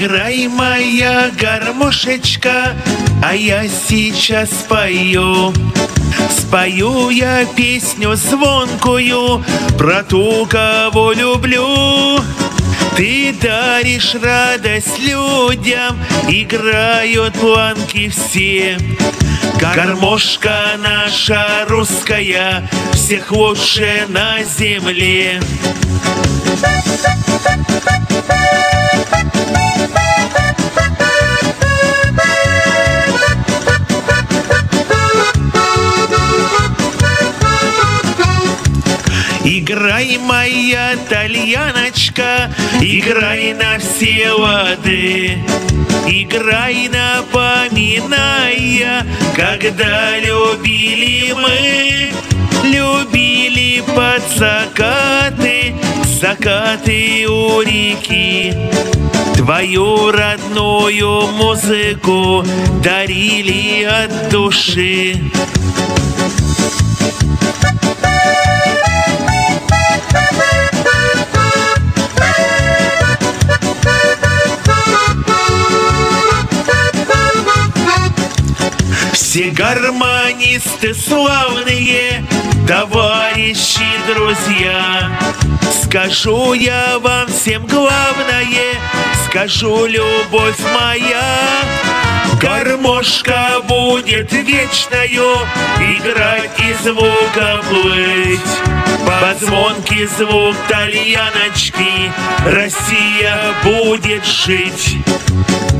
Играй, моя гармошечка, а я сейчас спою. Спою я песню звонкую про ту, кого люблю. Ты даришь радость людям, играют планки все. Гармошка наша русская, всех лучше на земле. Играй, моя тальяночка, играй на все лады. Играй, напоминая, когда любили мы. Любили под закаты, закаты у реки. Твою родную музыку дарили от души. Все гармонисты славные, товарищи, друзья, скажу я вам всем главное, скажу, любовь моя. Гармошка будет вечною, играть и звуком плыть. Под звонкий звук тальяночки Россия будет жить.